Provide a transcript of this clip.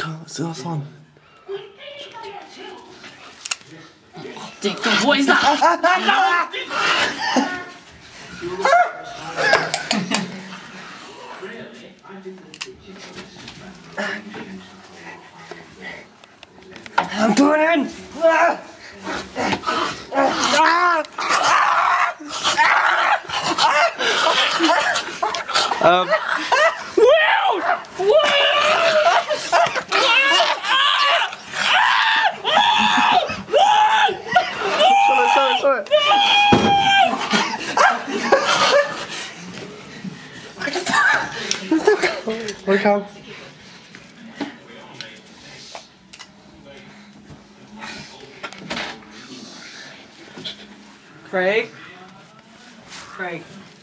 Sửa son. Take the voice out. I'm doing it. Sorry. Welcome. Craig.